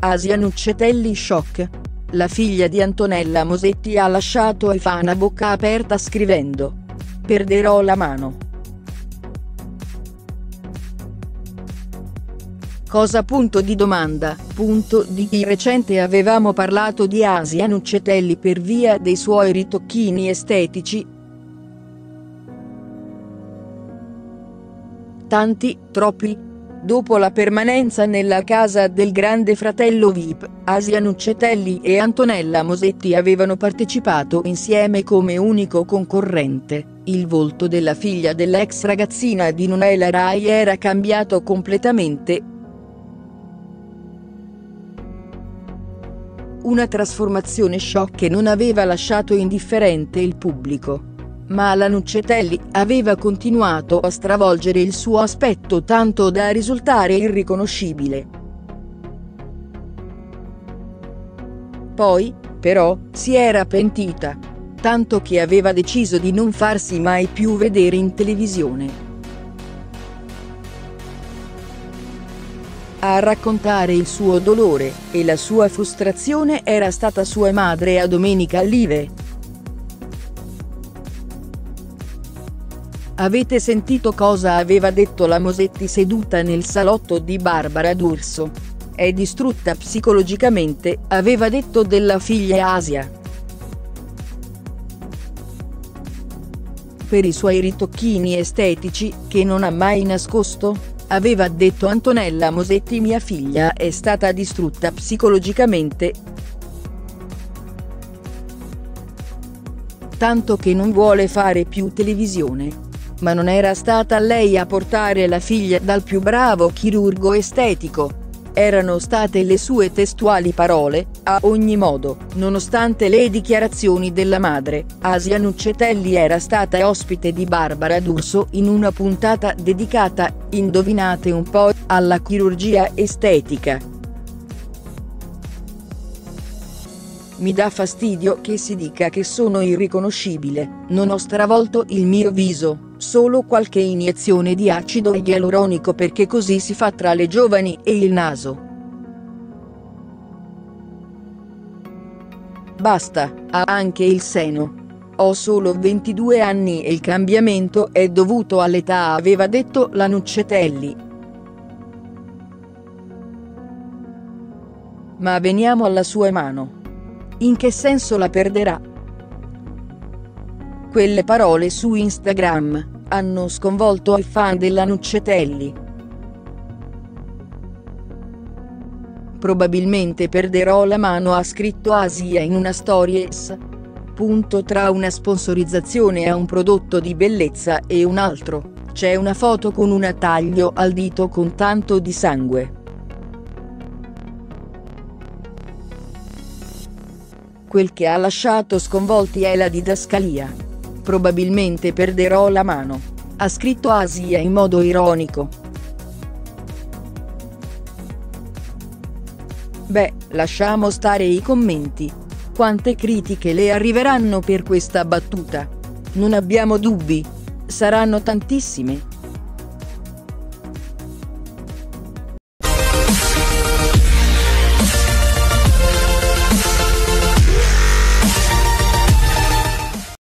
Asia Nuccetelli shock. La figlia di Antonella Mosetti ha lasciato ai fan a bocca aperta scrivendo: "Perderò la mano". Cosa? Punto di domanda. Di recente avevamo parlato di Asia Nuccetelli per via dei suoi ritocchini estetici. Tanti, troppi. Dopo la permanenza nella casa del grande fratello VIP, Asia Nuccetelli e Antonella Mosetti avevano partecipato insieme come unico concorrente. Il volto della figlia dell'ex ragazzina di Nonella Rai era cambiato completamente. Una trasformazione shock che non aveva lasciato indifferente il pubblico. Ma la Nuccetelli aveva continuato a stravolgere il suo aspetto tanto da risultare irriconoscibile. Poi, però, si era pentita. Tanto che aveva deciso di non farsi mai più vedere in televisione. A raccontare il suo dolore e la sua frustrazione era stata sua madre a Domenica Live. Avete sentito cosa aveva detto la Mosetti seduta nel salotto di Barbara D'Urso? È distrutta psicologicamente, aveva detto della figlia Asia. Per i suoi ritocchini estetici, che non ha mai nascosto? Aveva detto Antonella Mosetti: "Mia figlia è stata distrutta psicologicamente. Tanto che non vuole fare più televisione". Ma non era stata lei a portare la figlia dal più bravo chirurgo estetico. Erano state le sue testuali parole. A ogni modo, nonostante le dichiarazioni della madre, Asia Nuccetelli era stata ospite di Barbara D'Urso in una puntata dedicata, indovinate un po', alla chirurgia estetica. Mi dà fastidio che si dica che sono irriconoscibile. Non ho stravolto il mio viso, solo qualche iniezione di acido ialuronico perché così si fa tra le giovani e il naso. Basta, ha anche il seno. Ho solo 22 anni e il cambiamento è dovuto all'età, aveva detto la Nuccetelli. Ma veniamo alla sua mano. In che senso la perderà? Quelle parole su Instagram hanno sconvolto i fan della Nuccetelli. "Probabilmente perderò la mano", ha scritto Asia in una stories. Tra una sponsorizzazione a un prodotto di bellezza e un altro, c'è una foto con un taglio al dito con tanto di sangue. Quel che ha lasciato sconvolti è la didascalia. "Probabilmente perderò la mano", ha scritto Asia in modo ironico. Beh, lasciamo stare i commenti. Quante critiche le arriveranno per questa battuta? Non abbiamo dubbi. Saranno tantissime.